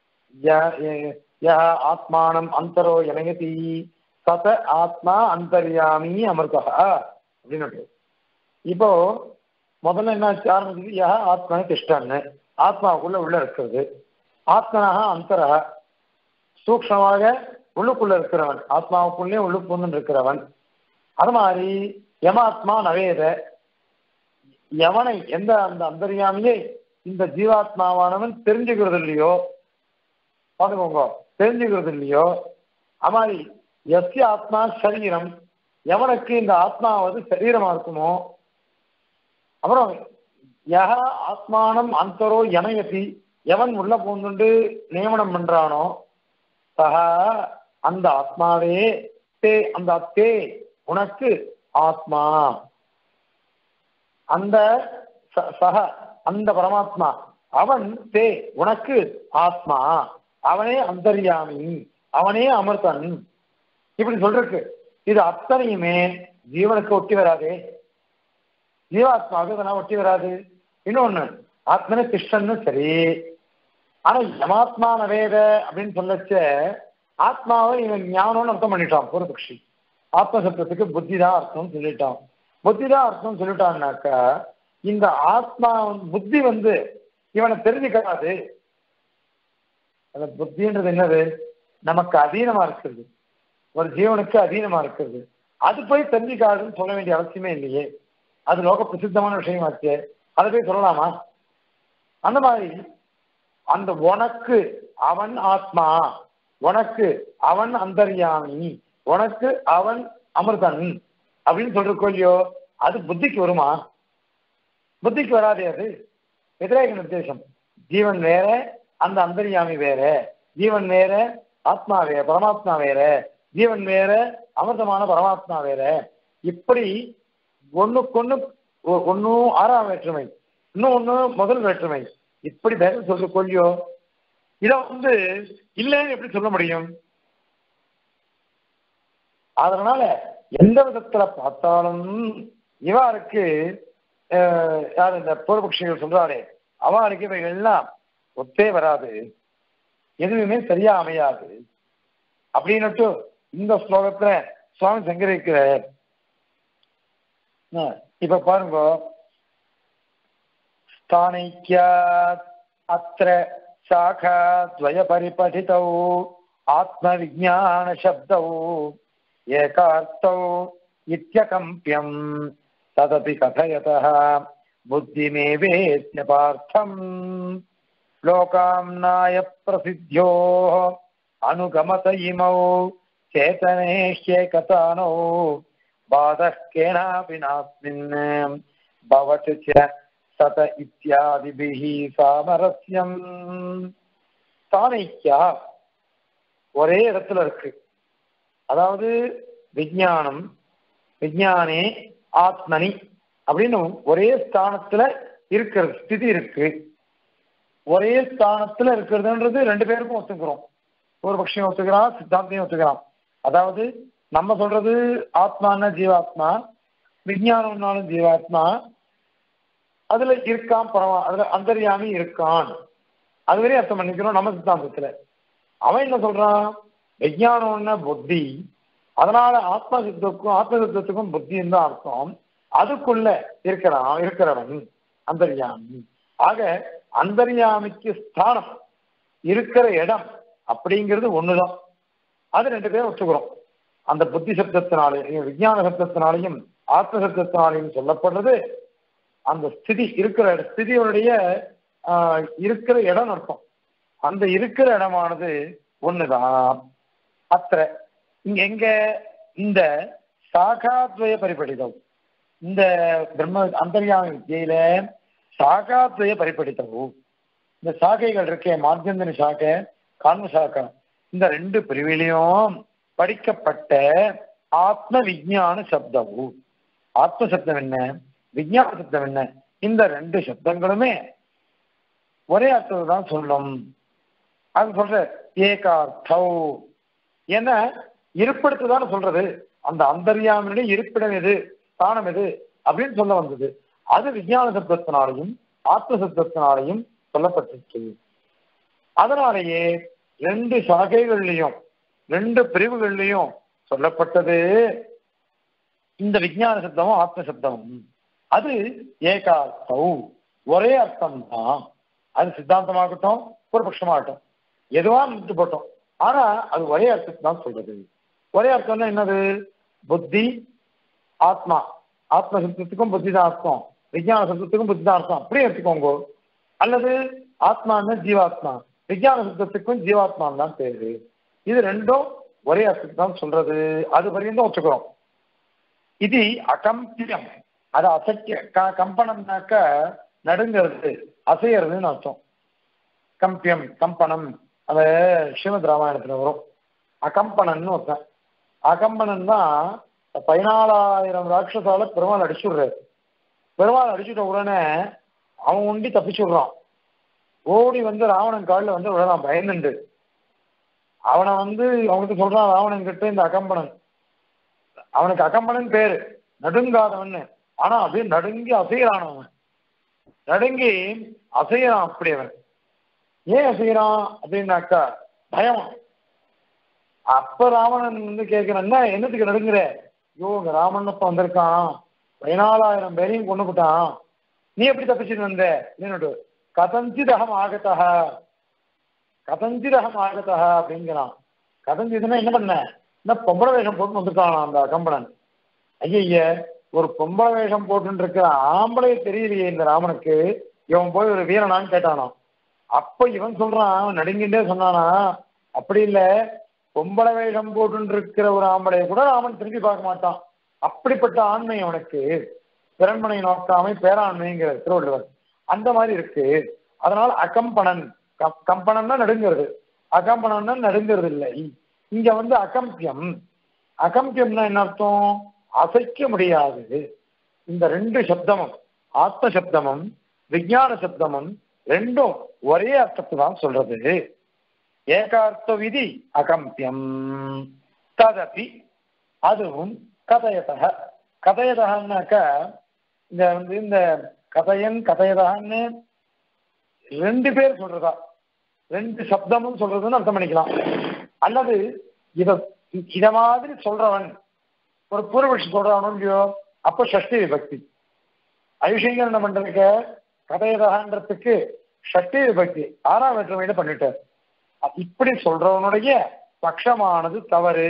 ய ஆத்மானம் அந்தரோ யனயதி சத ஆத்மா அந்தர்யாமி அமிர்தா அப்படின்னு. இப்போ முதல்ல என்ன ஆரம்பிச்சது? யா ஆத்மனி திஷ்டன்னு, ஆத்மாவுக்குள்ள உள்ள இருக்கிறது. ஆத்மனாக அந்தரஹ சூக்ஷமாக உள்ளுக்குள்ள இருக்கிறவன், ஆத்மாவுக்குள்ளே உள்ளுக்குன்னு இருக்கிறவன். அது மாதிரி யமாத்மா நவேத, எவனை எந்த அந்த அந்தர்யாமியை இந்த ஜீவாத்மாவானவன் தெரிஞ்சுக்கிறது இல்லையோ, பார்த்துக்கோங்க, தெரிஞ்சுக்கிறது இல்லையோ. அது மாதிரி எஸ்ய ஆத்மா சரீரம், எவனுக்கு இந்த ஆத்மாவது சரீரமா இருக்குமோ. அப்புறம் யஹ ஆத்மானம் அந்தரோ யனயதி, எவன் உள்ள பூந்துண்டு நியமனம் பண்றானோ, சஹ அந்த ஆத்மாவே, தே அந்த தே உனக்கு ஆத்மா, அந்த சஹ அந்த பரமாத்மா அவன் தே உனக்கு ஆத்மா, அவனே அந்தர்யாமி, அவனே அமிர்தன். இப்படி சொல்றக்கு இது அத்தனையுமே ஜீவனுக்கு ஒட்டி வராதே, ஜீவாத்மாவுக்கு இதெல்லாம் ஒட்டி வராது. இன்னொன்னு ஆத்மனே திஷ்டன்னு சரி. ஆனா யமாத்மா நவேத அப்படின்னு சொல்லச்ச ஆத்மாவை இவன் ஞானம்னு அர்த்தம் பண்ணிட்டான் பூர்வபக்ஷி. ஆத்மசப்தத்துக்கு புத்தி தான் அர்த்தம் சொல்லிட்டான். புத்தி தான் அர்த்தம் சொல்லிட்டான்னாக்கா இந்த ஆத்மா புத்தி வந்து இவனை தெரிஞ்சுக்காது. அந்த புத்தின்றது என்னது? நமக்கு அதீனமா இருக்கிறது, ஒரு ஜீவனுக்கு அதீனமா இருக்கிறது. அது போய் தெரிஞ்சுக்காதுன்னு சொல்ல வேண்டிய அவசியமே இல்லையே, அது லோக பிரசித்தமான விஷயமாச்சு, அதை போய் சொல்லலாமா? அந்த மாதிரி அந்த உனக்கு அவன் ஆத்மா, உனக்கு அவன் அந்தர்யாமி, உனக்கு அவன் அமிர்தன் அப்படின்னு சொல்றக்கோ இல்லையோ, அது புத்திக்கு வருமா? புத்திக்கு வராதே. அது எதிரேக நிர்தேசம். ஜீவன் வேற, அந்த அந்தர்யாமி வேற, ஜீவன் வேற, ஆத்மா வேற, பரமாத்மா வேற, ஜீவன் வேற, அமிர்தமான பரமாத்மா வேற. இப்படி ஒண்ணுக்கொண்ணு ஒன்னும் ஆறாம் வேற்றுமை, இன்னும் ஒண்ணு முதல் வேற்றுமை, இப்படி பேர சொல்ற கொள்ளியோ. இத வந்து இல்லைன்னு எப்படி சொல்ல முடியும்? அதனால எந்த விதத்துல பார்த்தாலும் இவாருக்கு யார் இந்த பூர்வபக்ஷிகள் சொல்றாளே அவளுக்கு இவைகள்லாம் ஒத்தே வராது, எதுவுமே சரியா அமையாது அப்படின்னுட்டு இந்த ஸ்லோகத்துல சுவாமி சங்கரிக்கிறார். இப்ப பாருங்க, ஸ்தானைக்யாத் அத்ர சாகா த்வய பரிபடிதௌ ஆத்ம விஞ்ஞான சப்தௌ ஏகார்த்தௌ இத்யகம்பியம் ததபி கதயதः புத்திமேவேத்ய பார்த்தம் லோகாம்நாய பிரசித்யோः அனுகமத இமௌ சேதனேஷ்யேகதானோ பாதः கேனாபி நாஸ்மின் பவதி ச சத இத்யாதிபிஹ சாமரஸ்யம். ஸ்தானைக்யா ஒரே இடத்துல இருக்கு, அதாவது விஞ்ஞானம் விஞ்ஞானே ஆத்மனி அப்படின்னு ஒரே ஸ்தானத்துல இருக்கிற ஸ்திதி இருக்கு. ஒரே ஸ்தானத்துல இருக்கிறதுன்றது ரெண்டு பேருக்கும் ஒத்துக்கிறோம். ஒரு பட்சியம் ஒத்துக்கிறான், சித்தாந்தையும் ஒத்துக்கிறான். அதாவது நம்ம சொல்றது ஆத்மானா ஜீவாத்மா, விஞ்ஞானம்னாலும் ஜீவாத்மா, அதுல இருக்கான் பரவா, அதுல அந்தர்யாமி இருக்கான், அதுவரையும் அர்த்தம் பண்ணிக்கிறோம் நம்ம சித்தாந்தத்துல. அவன் என்ன சொல்றான்? விஞ்ஞானம்னா புத்தி, அதனால ஆத்ம சித்தத்துக்கும் ஆத்ம சித்தத்துக்கும் புத்தின்னு தான் அர்த்தம். அதுக்குள்ள இருக்கிறான் இருக்கிறவன் அந்தர்யாமி. ஆக அந்தர்யாமிக்கு ஸ்தானம் இருக்கிற இடம் அப்படிங்கிறது ஒண்ணுதான். அது ரெண்டு பேரும் ஒத்துக்கிறோம். அந்த புத்தி சப்தத்தினாலேயும் விஞ்ஞான சப்தத்தினாலையும் ஆத்ம சப்தத்தினாலையும் சொல்லப்படுறது அந்த ஸ்திதி இருக்கிற ஸ்திதியுடைய ஆஹ் இருக்கிற இடம் அர்த்தம். அந்த இருக்கிற இடமானது ஒண்ணுதான். அத்த இங்க எங்க இந்த சாகாத்வய பரிபடிதம், இந்த பிரம்ம அந்தர்யாமி வித்தியில சாகாத்வய பரிபடித்தவு, இந்த சாகைகள் இருக்கே, மாத்தியந்தனி சாக்கை, கான்ம சாக்கை, இந்த ரெண்டு பிரிவிலையும் படிக்கப்பட்ட ஆத்ம விஞ்ஞான சப்தவு. ஆத்ம சப்தம் என்ன, விஞ்ஞான சப்தம் என்ன, இந்த ரெண்டு சப்தங்களுமே ஒரே அர்த்தத்தை தான் சொல்லும். அது சொல்ற ஏகார்த்தௌ என்ன இருப்பிடத்துதான் சொல்றது, அந்த அந்தர்யாமினுடைய இருப்பிடம் எது, ஸ்தானம் எது அப்படின்னு சொல்ல வந்தது. அது விஞ்ஞான சப்தத்தினாலையும் ஆத்ம சப்தத்தினாலையும் சொல்லப்பட்டிருக்கு. அதனாலேயே ரெண்டு சாகைகள்லையும் ரெண்டு பிரிவுகள்லையும் சொல்லப்பட்டது இந்த விஞ்ஞான சப்தமும் ஆத்ம சப்தமும். அது ஏகார்த்தௌ ஒரே அர்த்தம் தான். அது சித்தாந்தமாகட்டும் ஒரு பட்சமாகட்டும் எதுவா நின்று போட்டோம், ஆனா அது ஒரே அர்த்தத்தை தான் சொல்றது. ஒரே அர்த்தம்னா என்னது, புத்தி ஆத்மா, ஆத்ம சப்தத்துக்கும் புத்தி தான் அர்த்தம், விஞ்ஞான சப்தத்துக்கும் புத்தி தான் அர்த்தம், அப்படியே எடுத்துக்கோங்க. அல்லது ஆத்மான்னு ஜீவாத்மா, விஞ்ஞான சப்தத்துக்கும் ஜீவாத்மான் தான் பேரு. இது ரெண்டும் ஒரே அர்த்தத்தை தான் சொல்றது. அது வரையும் வச்சுக்கிறோம். இது அகம்பியம், அது அசைக்க கம்பனம்னாக்க நடுங்கிறது அசையறதுன்னு அர்த்தம். கம்பியம் கம்பனம் அந்த ஸ்ரீமத் ராமாயணத்துல வரும். அகம்பனன்னு ஒருத்தன், அகம்பனன் தான் பதினாலாயிரம் ராட்சசால பெருமாள் அடிச்சுடுறாரு. பெருமாள் அடிச்சுட்ட உடனே அவன் உண்டி தப்பிச்சுடுறான். ஓடி வந்து ராவணன் காலில் வந்து விடலாம் பயந்துண்டு. அவனை வந்து அவனுக்கு சொல்றான் ராவணன் கிட்ட, இந்த அகம்பனன், அவனுக்கு அகம்பனன் பேரு, நடுங்காதவன். ஆனா அப்படியே நடுங்கி அசைகிறான். அவன் நடுங்கி அசைகிறான். அப்படி அவன் ஏன் அசைகிறான் அப்படின்னாக்கா பயம். அப்ப ராவணன் வந்து கேட்கிறான், என்ன என்னத்துக்கு நடுங்குற? ஐயோ இங்க ராமன் அப்ப வந்திருக்கான், பதினாலாயிரம் பேரையும் கொண்டு போட்டான், நீ எப்படி தப்பிச்சுட்டு வந்த? என்னோட கதஞ்சிதகம் ஆகத்தா கதஞ்சிதகம் ஆகத்தா அப்படிங்கிறான். கதஞ்சிதுன்னா என்ன பண்ண, என்ன பொம்பளை வேஷம் போட்டு வந்துட்டானா அந்த அகம்பனன். ஐய ஒரு பொம்பளை வேஷம் போட்டு இருக்கிற ஆம்பளை தெரியலையே இந்த ராமனுக்கு, இவன் போய் ஒரு வீரனான்னு கேட்டானான். அப்ப இவன் சொல்றான், நடுங்கிட்டே சொன்னானா, அப்படி இல்லை, பொம்பளை வேஷம் போட்டு இருக்கிற ஒரு ஆம்பளையை கூட ராமன் திரும்பி பார்க்க மாட்டான், அப்படிப்பட்ட ஆண்மை அவனுக்கு, பிறன்மனை நோக்காமை பேராண்மைங்கிற திருவள்ளுவர் அந்த மாதிரி இருக்கு. அதனால அகம்பனன், கம்பனன்னா நடுங்கிறது, அகம்பனன்னா நடுங்கிறது இல்லை. இங்க வந்து அகம்பியம், அகம்பியம்னா என்ன அர்த்தம், அசைக்க முடியாது. இந்த ரெண்டு சப்தமும் ஆத்ம சப்தமும் விஞ்ஞான சப்தமும் ரெண்டும் ஒரே அர்த்தத்தை தான் சொல்றது. ஏகார்த்த விதி அகம்பியம் ததபி, அதுவும் கதயதக, கதயதகன்னாக்க இந்த வந்து இந்த கதையன் கதையதகன்னு ரெண்டு பேர் சொல்றதா, ரெண்டு சப்தமும் சொல்றதுன்னு அர்த்தம் பண்ணிக்கலாம். அல்லது இத இத மாதிரி சொல்றவன் ஒரு பூர்வபட்சி சொல்றானோ இல்லையோ, அப்போ ஷஷ்டி விபக்தி. ஐஷங்கர் என்ன பண்றதுக்கு கதையதகன்றதுக்கு ஷஷ்டி விபக்தி ஆறாம் வேற்றுமையில பண்ணிட்டார். இப்படி சொல்றவனுடைய பட்சமானது தவறு.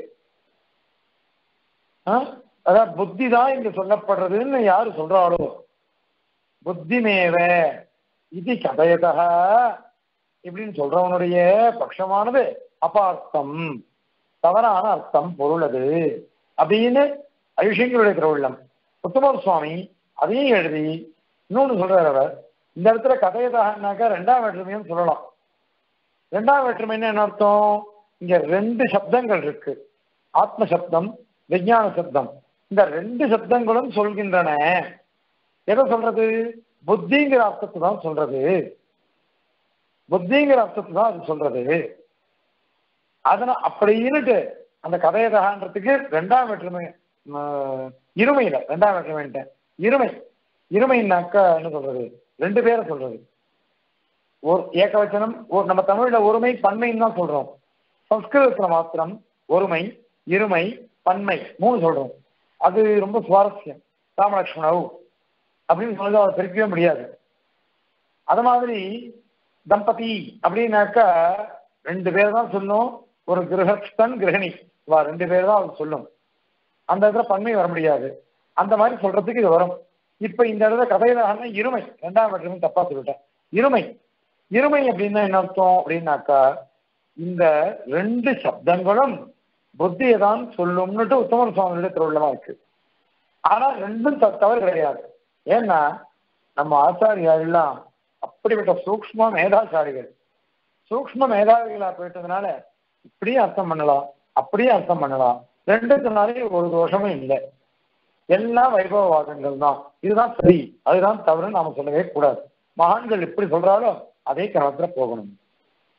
அதான் புத்தி தான் இங்க சொல்லப்படுறதுன்னு யாரு சொல்றாளோ, புத்திமேவ இது கதையதக இப்படின்னு சொல்றவனுடைய பட்சமானது அபார்த்தம், தவறான அர்த்தம் பொருள் அது அப்படின்னு ஐஷங்களுடைய திருவுள்ளம். உத்தமர் சுவாமி அதையும் எழுதி இன்னொன்னு சொல்றாரு அவர், இந்த இடத்துல கதையதாகனாக்கா ரெண்டாம் வேற்றுமையும் சொல்லலாம். ரெண்டாம் வேற்றுமைன்னு என்ன அர்த்தம், இங்க ரெண்டு சப்தங்கள் இருக்கு, ஆத்ம சப்தம் விஞ்ஞான சப்தம். இந்த ரெண்டு சப்தங்களும் சொல்கின்றன. எதை சொல்றது, புத்திங்கிற அர்த்தத்தை தான் சொல்றது, புத்திங்கிற அர்த்தத்தை தான் அது சொல்றது. அதனால அப்படின்னுட்டு அந்த கதையதகன்றதுக்கு ரெண்டாம் வேற்றுமை இருமையில, ரெண்டாம் வேற்றுமைன்ட்டேன் இருமை, இருமைன்னாக்கா என்ன சொல்றது, ரெண்டு பேரை சொல்றது. ஒரு ஏகவச்சனம், ஒரு நம்ம தமிழ்ல ஒருமை பன்மைன்னு தான் சொல்றோம், சம்ஸ்கிருதத்துல மாத்திரம் ஒருமை இருமை பன்மை மூணு சொல்றோம். அது ரொம்ப சுவாரஸ்யம். ராமலட்சுமணவு அப்படின்னு சொல்லி அதை பிரிக்கவே முடியாது. அது மாதிரி தம்பதி அப்படின்னாக்கா ரெண்டு பேர் தான் சொல்லும், ஒரு கிரகஸ்தன் கிரகிணி வா ரெண்டு பேர் தான் அது சொல்லும், அந்த இடத்துல பன்மை வர முடியாது. அந்த மாதிரி சொல்றதுக்கு இது வரும். இப்ப இந்த இடத்துல கதையிலான இருமை, ரெண்டாம் வேற்றுமை தப்பா சொல்லிட்டேன், இருமை. இருமை அப்படின்னா என்ன அர்த்தம் அப்படின்னாக்கா இந்த ரெண்டு சப்தங்களும் புத்தியை தான் சொல்லும்னுட்டு உத்தமர் சுவாமியுடைய திருவிழமா இருக்கு. ஆனா ரெண்டும் தவறு கிடையாது. ஏன்னா நம்ம ஆச்சாரியார் எல்லாம் அப்படிப்பட்ட சூக்ஷ்ம மேதாசாரிகள், சூக்ஷ்ம மேதாவிகளா போயிட்டதுனால இப்படியே அர்த்தம் பண்ணலாம் அப்படியே அர்த்தம் பண்ணலாம், ரெண்டுக்குனாலே ஒரு தோஷமும் இல்லை, எல்லாம் வைபவவாதங்கள் தான். இதுதான் சரி அதுதான் தவறுன்னு நாம சொல்லவே கூடாது. மகான்கள் எப்படி சொல்றாலும் அதே கிரமத்துல போகணும்.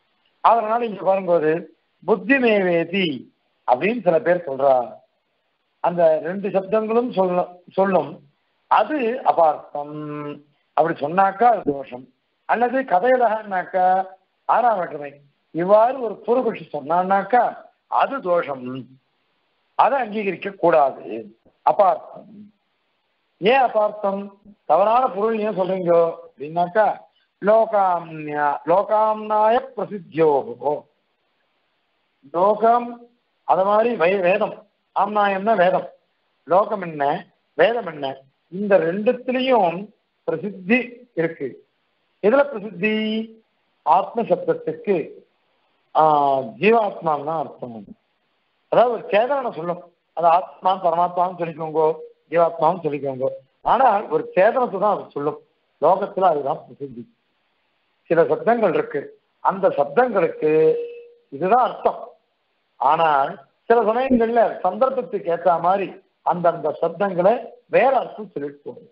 அதனால இங்க பாரும்போது புத்தி மேவேதி அப்படின்னு சில பேர் சொல்றா. அந்த ரெண்டு சப்தங்களும் சொல்ல சொல்லும் அது அபார்த்தம். அப்படி சொன்னாக்கா அது தோஷம். அல்லது கதையிலனாக்கா ஆறாம் வேற்றுமை இவ்வாறு ஒரு பூர்வபட்சி சொன்னான்னாக்கா அது தோஷம். அதை அங்கீகரிக்க கூடாது, அபார்த்தம். ஏன் அபார்த்தம்? தவறான பொருள் ஏன் சொல்றீங்க அப்படின்னாக்கா லோகாம்யா லோகாம்னாய பிரசித்தியோகோ, லோகம் அது மாதிரி வை வேதம், ஆம்னாயம்னா வேதம், லோகம் என்ன வேதம் என்ன, இந்த ரெண்டுத்திலையும் பிரசித்தி இருக்கு. இதுல பிரசித்தி ஆத்ம சப்தத்துக்கு ஆஹ் ஜீவாத்மான் தான் அர்த்தம். அதாவது ஒரு சேதனை சொல்லும், அது ஆத்மா பரமாத்மான்னு சொல்லிக்கோங்கோ, ஜீவாத்மான்னு சொல்லிக்கோங்க. ஆனால் ஒரு சேதனத்தை தான் அது சொல்லும். லோகத்துல அதுதான் பிரசித்தி. சில சப்தங்கள் இருக்கு, அந்த சப்தங்களுக்கு இதுதான் அர்த்தம். ஆனால் சில சமயங்கள்ல சந்தர்ப்பத்துக்கு ஏற்ற மாதிரி அந்தந்த சப்தங்களை வேற அர்த்தம் சொல்லிட்டு போகும்.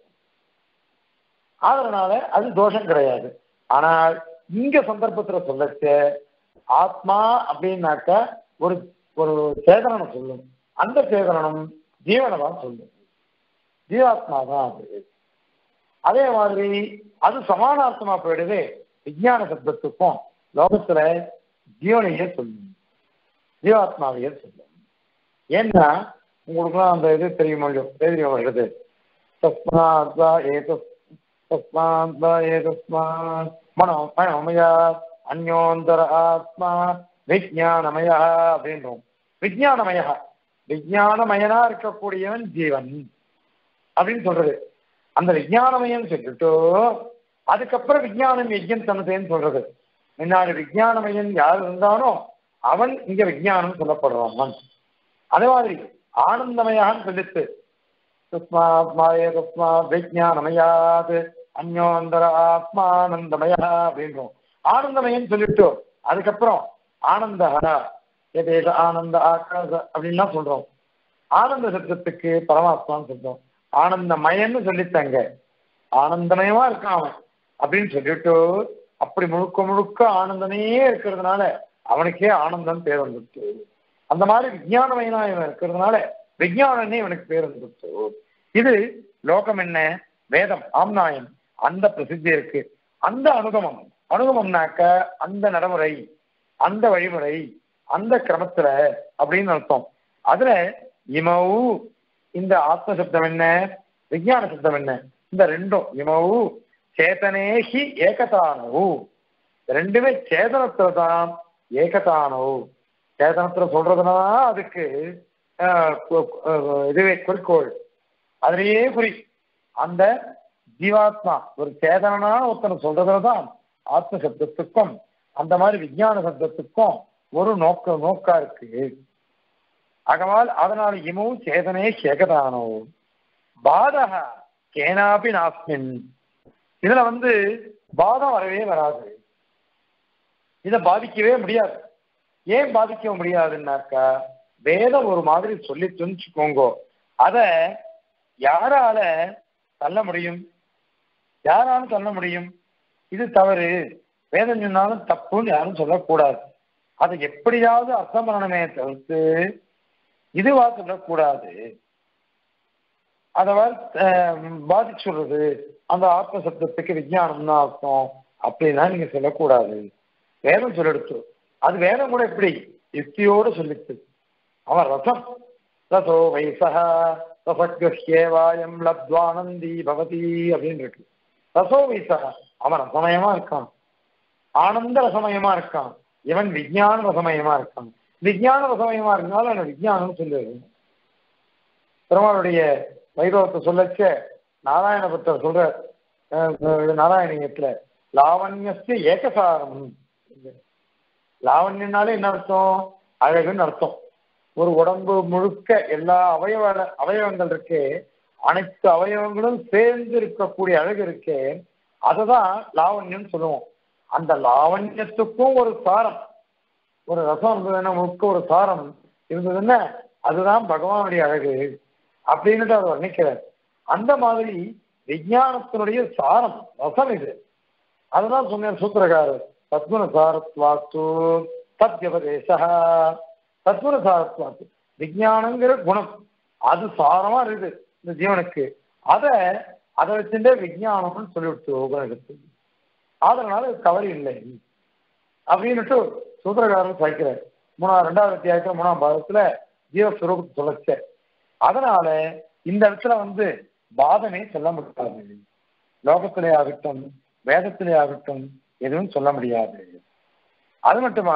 அதனால அது தோஷம் கிடையாது. ஆனால் இங்க சந்தர்ப்பத்துல சொல்லச்ச ஆத்மா அப்படின்னாக்க ஒரு ஒரு சேதனம் சொல்லும், அந்த சேதனம் ஜீவனை தான் சொல்லும், ஜீவாத்மா தான் அது. அதே மாதிரி அது சமானார்த்தமா போயிடுது விஞ்ஞான சப்தத்துக்கும். லோகத்துல ஜீவனையே சொல்லும், ஜீவாத்மாவையே சொல்லும். ஏன்னா உங்களுக்குலாம் அந்த இது தெரியுமா தெரியும் வருது, தஸ்மாத் ஏதஸ் தஸ்மாத் ஏதஸ்மாத் மனோ மனோமயா அந்யோந்தர ஆத்மா விஜயானமயா அப்படின்றோம். விஜயானமயா விஜயானமயனா இருக்கக்கூடியவன் ஜீவன் அப்படின்னு சொல்றது. அந்த விஜயானமயன் சொல்லிட்டு அதுக்கப்புறம் விஜயானம் யஜ்யம் தனதேன்னு சொல்றது. முன்னாடி விஜயானமயன் யார் இருந்தானோ அவன் இங்க விஜயானம் சொல்லப்படுறான். அதே மாதிரி ஆனந்தமயான்னு சொல்லிட்டு தஸ்மாத்மாயே தஸ்மா விஜயானமயாது அந்யோந்தர ஆத்மானந்தமயா அப்படின்றோம். ஆனந்தமயன்னு சொல்லிட்டு அதுக்கப்புறம் ஆனந்தஹரா எதேத ஆனந்த ஆகாச அப்படின்னா சொல்றோம். ஆனந்த சப்தத்துக்கு பரமாத்மான்னு சொல்றோம். ஆனந்தமயன்னு சொல்லித்தாங்க, ஆனந்தமயமா இருக்கான் அவன் அப்படின்னு சொல்லிட்டு அப்படி முழுக்க முழுக்க ஆனந்தமே இருக்கிறதுனால அவனுக்கே ஆனந்தம் பேர் வந்துட்டு. அந்த மாதிரி விஞ்ஞானமயனா இவன் இருக்கிறதுனால விஞ்ஞானனே இவனுக்கு பேர் வந்துட்டு. இது லோகம் என்ன வேதம் ஆம்நாயம் அந்த பிரசித்தி இருக்கு. அந்த அனுகமம் அனுகமம்னாக்க அந்த நடைமுறை, அந்த வழிமுறை, அந்த கிரமத்துல அப்படின்னு அர்த்தம். அதுல இமவு இந்த ஆத்ம சப்தம் என்ன விஞ்ஞான சப்தம் என்ன, இந்த ரெண்டும் இமவு சேதனேஹி ஏகதானவு, ரெண்டுமே சேதனத்துல தான் ஏகதானவு. சேதனத்துல சொல்றதுனா அதுக்கு இதுவே குறிக்கோள், அதுலயே குறி. அந்த ஜீவாத்மா ஒரு சேதனா ஒருத்தனை சொல்றதுலதான் ஆத்ம சப்தத்துக்கும் அந்த மாதிரி விஞ்ஞான சப்தத்துக்கும் ஒரு நோக்க நோக்கா இருக்கு. ஆகவால் அதனால இமும் சேதனே சேகதானோ பாதக கேனாபி நாஸ்மின், இதுல வந்து பாதம் வரவே வராது, இதை பாதிக்கவே முடியாது. ஏன் பாதிக்க முடியாதுன்னாக்கா வேதம் ஒரு மாதிரி சொல்லி துணிச்சுக்கோங்கோ, அத யாரால தள்ள முடியும்? யாராலும் தள்ள முடியும்? இது தவறு, வேதம் சொன்னாலும் தப்புன்னு யாரும் சொல்லக்கூடாது. அதை எப்படியாவது அர்த்தம் பண்ணணுமே தவிர்த்து இதுவா சொல்லக்கூடாது. அதவாறு பாதிச்சு சொல்றது அந்த ஆத்ம சப்தத்துக்கு விஞ்ஞானம் தான் அர்த்தம் அப்படின்னா நீங்க சொல்லக்கூடாது. வேதம் சொல்லெடுத்து அது வேதம் கூட எப்படி யுக்தியோடு சொல்லிச்சு. அவன் ரசம் ரசோ வைசா ரசேவாயம் லப்துவானந்தி பவதி அப்படின்னு இருக்கு. ரசோ வைசா அவன் ரசமயமா இருக்கான், ஆனந்த ரசமயமா இருக்கான், இவன் விஞ்ஞான ரசமயமா இருக்கான். விஞ்ஞான ரசமயமா இருந்தாலும் அவன் விஞ்ஞானம் சொல்லுது. பெருமாளுடைய வைபவத்தை சொல்லச்ச நாராயண பக்தர் சொல்ற நாராயணியத்துல லாவண்யஸ்ய ஏகசாரம். லாவண்யனாலே என்ன அர்த்தம்? அழகுன்னு அர்த்தம். ஒரு உடம்பு முழுக்க எல்லா அவயவ அவயவங்கள் இருக்கே, அனைத்து அவயவங்களும் சேர்ந்து இருக்கக்கூடிய அழகு இருக்கே, அதுதான் லாவண்யம் சொல்லுவோம். அந்த லாவண்யத்துக்கும் ஒரு சாரம், ஒரு ரசம் இருந்ததுன்னா முழுக்க ஒரு சாரம் இருந்ததுன்னா அதுதான் பகவானுடைய அழகு அப்படின்னுட்டு அவர் வர்ணிக்கிறார். அந்த மாதிரி விஞ்ஞானத்தினுடைய சாரம் ரசம் இது. அதுதான் சொன்ன சூத்திரக்காரர் தத்குணசாரத்வாத்து தத்யபதேசா. தத்குணசாரத்வாத்து விஞ்ஞானங்கிற குணம் அது சாரமா இருக்குது இந்த ஜீவனுக்கு. அதை அதை வச்சுட்டே விஞ்ஞானம்னு சொல்லிவிட்டு உபநிடத்து. அதனால தவறு இல்லை அப்படின்னுட்டு சூத்திரகாரன் சாய்க்கிறார். மூணாவது ரெண்டாவது அத்தியாயத்துல மூணாம் பாகத்துல ஜீவஸ்வரூபத்தை சொல்லச்ச. அதனால இந்த இடத்துல வந்து பாதமே சொல்ல முடியாது. லோகத்திலே ஆகட்டும் வேதத்திலே ஆகட்டும் எதுவும் சொல்ல முடியாது. அது மட்டுமா,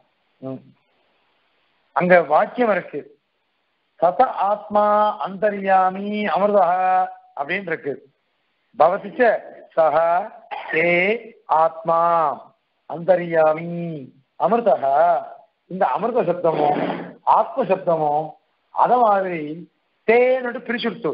அங்க வாக்கியம் இருக்கு, சத ஆத்மா அந்தர்யாமி அமிர்தா அப்படின்னு இருக்கு. பவதிச்ச சஹ ஏ ஆத்மா அந்தர்யாமி அமிர்தா. இந்த அமிர்த சப்தமும் ஆத்ம சப்தமும் அத மாதிரி தேன்னு பிரிச்சுடுத்து.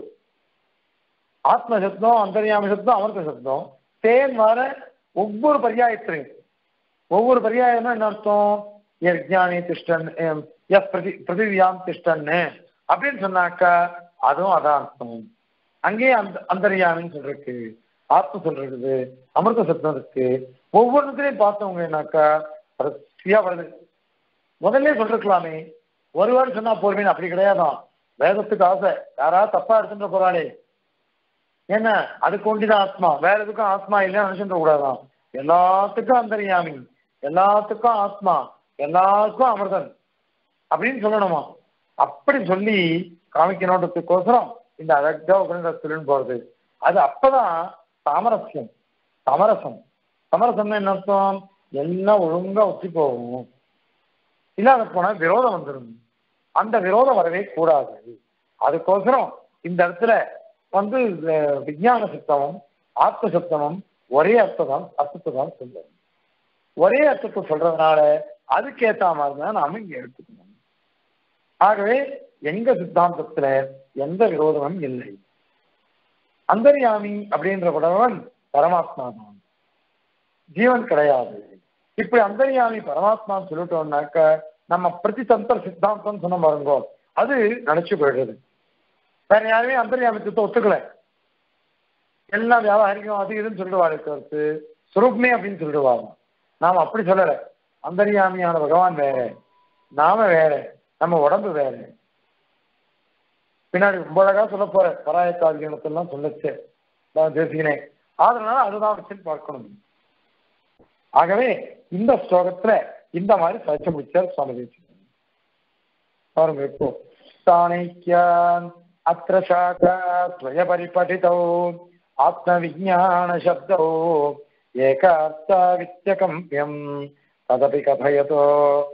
ஆத்ம சப்தம் அந்தர்யாமி சப்தம் அமிர்த சப்தம் தேன் வர ஒவ்வொரு பரியாயத்திலையும் ஒவ்வொரு பரியாயம்னா என்ன அர்த்தம்? யஜ்ஞானி திஷ்டன் எஸ் பிரதி பிருத்திவியாம் திஷ்டன்னு அப்படின்னு சொன்னாக்கா அதுவும் அதான் அர்த்தம். அங்கேயே அந்த அந்தர்யாமின்னு சொல்றதுக்கு ஆத்ம சொல்றது அமிர்த சப்தம் இருக்கு. ஒவ்வொருத்தையும் பார்த்தவங்கன்னாக்கா வரிசையா வருது. முதல்ல சொல்லிருக்கலாமே, ஒரு வாரம் சொன்னா போறீங்க, அப்படி கிடையாதான். வேதத்துக்கு ஆசை, யாராவது தப்பா எடுத்துட்டு போறாளே என்ன அதுக்கு ஒண்டிதான் ஆத்மா, வேற எதுக்கும் ஆத்மா இல்லைன்னு நினைச்சுட்டு கூடாதான். எல்லாத்துக்கும் அந்தர்யாமி, எல்லாத்துக்கும் ஆத்மா, எல்லாருக்கும் அமிர்தன் அப்படின்னு சொல்லணுமா. அப்படி சொல்லி காமிக்கணுன்றதுக்கோசரம் இந்த அழகா உபநிடத்துலன்னு போறது. அது அப்பதான் சாமரஸ்யம், சமரசம். சமரசம்னா என்ன அர்த்தம்? எல்லாம் ஒழுங்கா ஒத்தி போகும். இல்லாத போனா விரோதம் வந்துடும். அந்த விரோதம் வரவே கூடாது. அதுக்கோசரம் இந்த இடத்துல வந்து விஞ்ஞான சப்தமும் ஆத்ம சப்தமும் ஒரே அர்த்தம் அர்த்தத்தை தான் சொல்ல. ஒரே அர்த்தத்தை சொல்றதுனால அதுக்கேற்ற மாதிரி தான் நாம இங்க எடுத்துக்கணும். ஆகவே எங்க சித்தாந்தத்துல எந்த விரோதமும் இல்லை. அந்தர்யாமி அப்படின்ற படவன் பரமாத்மா தான், ஜீவன் கிடையாது. இப்படி அந்தர்யாமி பரமாத்மான்னு சொல்லிட்டோம்னாக்க நம்ம பிரதிதந்திர சித்தாந்தம் சொன்ன பாருங்கோ, அது நினைச்சு போயிடுறது. வேற யாருமே அந்தர்யாமித்தத்தை ஒத்துக்கல. எல்லாம் வியாபாரிக்கும் அது இதுன்னு சொல்லிடுவாரு கருத்து, சுரூப்மே அப்படின்னு சொல்லிடுவாங்க. நாம் அப்படி சொல்லலை. அந்தர்யாமியான பகவான் வேற, நாம வேற, நம்ம உடம்பு வேற. பின்னாடி ரொம்ப அழகா சொல்ல போற பராயத்தாதிகணத்தெல்லாம் சொல்லச்சு நான் பேசுகிறேன். அதனால அதுதான் வச்சு பார்க்கணும். ஆகவே இந்த ஸ்லோகத்துல இந்த மாதிரி சர்ச்சை முடிச்சார் சுவாமி தேசிகன். பாருங்க, இப்போ சாணைக்கியான் அத்திர சாகா ஸ்வய பரிபடிதோ ஆத்ம விஞ்ஞான சப்தோ ஏகார்த்தா வித்யகம்பியம் ததபி கதயதோ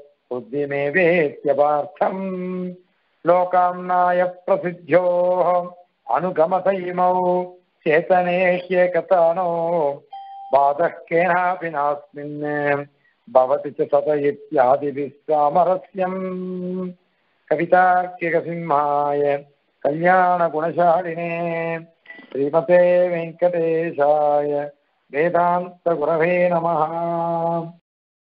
புத்திமேவேத்யபார்த்தம் லோகாம்னாய பிரசித்யோ அனுகமத இமௌ சேதனேஹ்யேகதானோ பாதः கேனாபி நாஸ்மின் பவதி ச சத இத்யாதிபிः சாமரஸ்யம். கவிதார்க்கிகசிம்ஹாய கல்யாண குணசாலினே ஸ்ரீமதே வெங்கடேசாய வேதாந்த குரவே நமः.